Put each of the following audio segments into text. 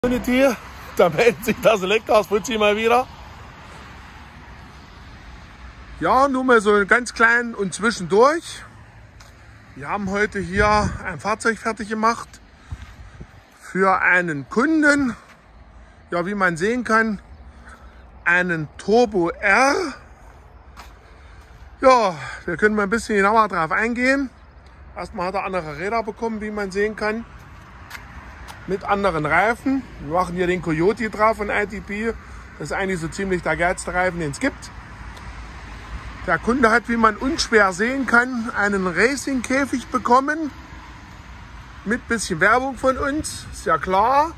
Community, da meldet sich das Selectors-Fritzi mal wieder. Ja, nur mal so ganz klein und zwischendurch. Wir haben heute hier ein Fahrzeug fertig gemacht für einen Kunden. Ja, wie man sehen kann, einen Turbo R. Ja, wir können mal ein bisschen genauer drauf eingehen. Erstmal hat er andere Räder bekommen, wie man sehen kann. Mit anderen Reifen. Wir machen hier den Coyote drauf von ITP. Das ist eigentlich so ziemlich der geilste Reifen, den es gibt. Der Kunde hat, wie man unschwer sehen kann, einen Racing-Käfig bekommen. Mit bisschen Werbung von uns, ist ja klar.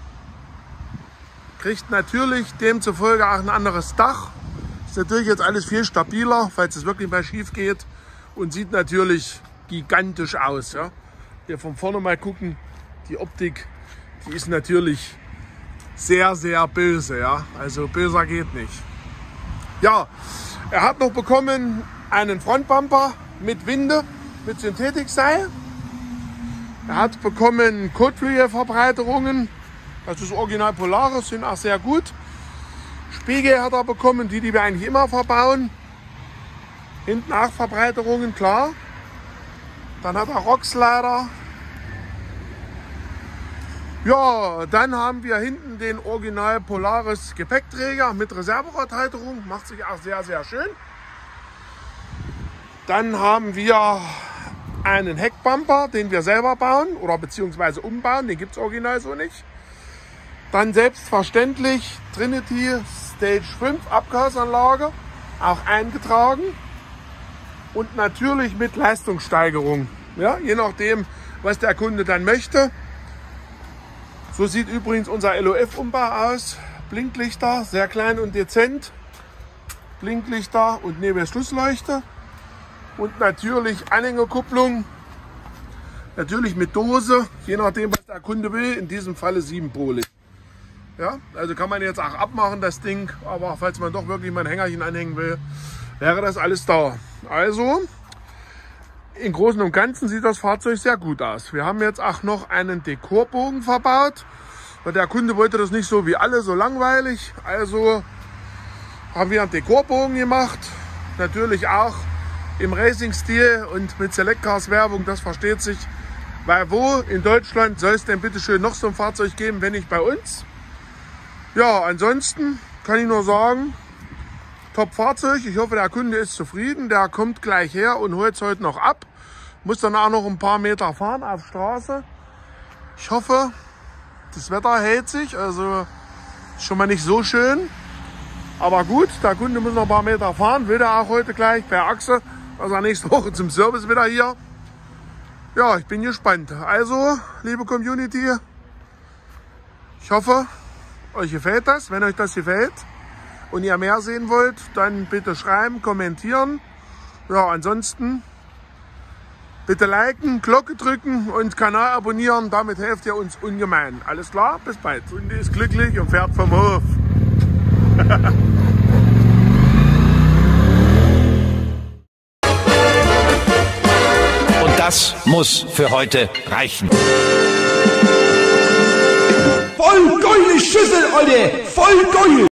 Kriegt natürlich demzufolge auch ein anderes Dach. Ist natürlich jetzt alles viel stabiler, falls es wirklich mal schief geht. Und sieht natürlich gigantisch aus. Ja. Hier von vorne mal gucken, die Optik, die ist natürlich sehr, sehr böse. Ja. Also böser geht nicht. Ja, er hat noch bekommen einen Frontbumper mit Winde, mit Synthetikseil. Er hat bekommen Kotflügelverbreiterungen. Das ist Original Polaris, sind auch sehr gut. Spiegel hat er bekommen, die wir eigentlich immer verbauen. Hinten auch Verbreiterungen, klar. Dann hat er Rockslider. Ja, dann haben wir hinten den Original Polaris Gepäckträger mit Reserveradhalterung. Macht sich auch sehr, sehr schön. Dann haben wir einen Heckbumper, den wir selber bauen oder beziehungsweise umbauen. Den gibt es original so nicht. Dann selbstverständlich Trinity Stage 5 Abgasanlage, auch eingetragen. Und natürlich mit Leistungssteigerung. Ja, je nachdem, was der Kunde dann möchte. So sieht übrigens unser LOF-Umbau aus. Blinklichter, sehr klein und dezent. Blinklichter und Nebelschlussleuchte. Und natürlich Anhängerkupplung. Natürlich mit Dose, je nachdem, was der Kunde will. In diesem Falle 7-polig. Ja, also kann man jetzt auch abmachen, das Ding. Aber falls man doch wirklich mal ein Hängerchen anhängen will, wäre das alles da. Also, im Großen und Ganzen sieht das Fahrzeug sehr gut aus. Wir haben jetzt auch noch einen Dekorbogen verbaut. Und der Kunde wollte das nicht so wie alle, so langweilig. Also haben wir einen Dekorbogen gemacht. Natürlich auch im Racing-Stil und mit Selectcars Werbung, das versteht sich. Weil wo in Deutschland soll es denn bitte schön noch so ein Fahrzeug geben, wenn nicht bei uns? Ja, ansonsten kann ich nur sagen, Top-Fahrzeug. Ich hoffe, der Kunde ist zufrieden. Der kommt gleich her und holt es heute noch ab. Muss dann auch noch ein paar Meter fahren auf Straße. Ich hoffe, das Wetter hält sich. Also schon mal nicht so schön. Aber gut, der Kunde muss noch ein paar Meter fahren. Will er auch heute gleich per Achse. Also nächste Woche zum Service wieder hier. Ja, ich bin gespannt. Also, liebe Community, ich hoffe, euch gefällt das. Wenn euch das gefällt und ihr mehr sehen wollt, dann bitte schreiben, kommentieren. Ja, ansonsten bitte liken, Glocke drücken und Kanal abonnieren. Damit helft ihr uns ungemein. Alles klar? Bis bald. Und ist glücklich und fährt vom Hof. Und das muss für heute reichen. Voll geile Schüssel, Alter! Voll geil!